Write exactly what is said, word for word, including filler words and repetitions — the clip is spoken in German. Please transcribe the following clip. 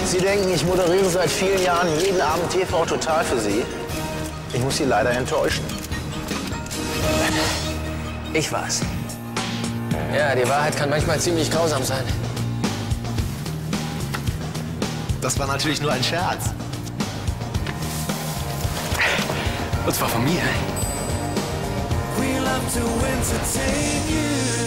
Sie denken, ich moderiere seit vielen Jahren jeden Abend T V Total für Sie? Ich muss Sie leider enttäuschen. Ich war's. Ja, die Wahrheit kann manchmal ziemlich grausam sein. Das war natürlich nur ein Scherz. Und zwar von mir. We love to entertain you.